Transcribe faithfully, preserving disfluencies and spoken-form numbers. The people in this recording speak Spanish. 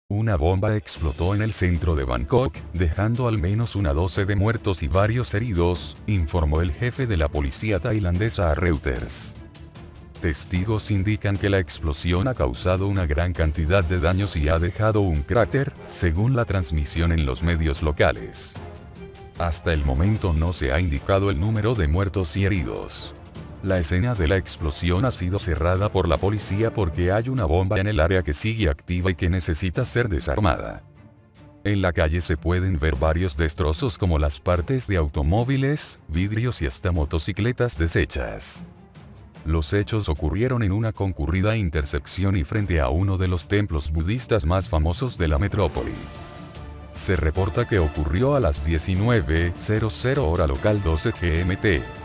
Una bomba explotó en el centro de Bangkok, dejando al menos una doce de muertos y varios heridos, informó el jefe de la policía tailandesa a Reuters. Testigos indican que la explosión ha causado una gran cantidad de daños y ha dejado un cráter, según la transmisión en los medios locales. Hasta el momento no se ha indicado el número de muertos y heridos. La escena de la explosión ha sido cerrada por la policía porque hay una bomba en el área que sigue activa y que necesita ser desarmada. En la calle se pueden ver varios destrozos como las partes de automóviles, vidrios y hasta motocicletas deshechas. Los hechos ocurrieron en una concurrida intersección y frente a uno de los templos budistas más famosos de la metrópoli. Se reporta que ocurrió a las diecinueve cero cero hora local doce G M T.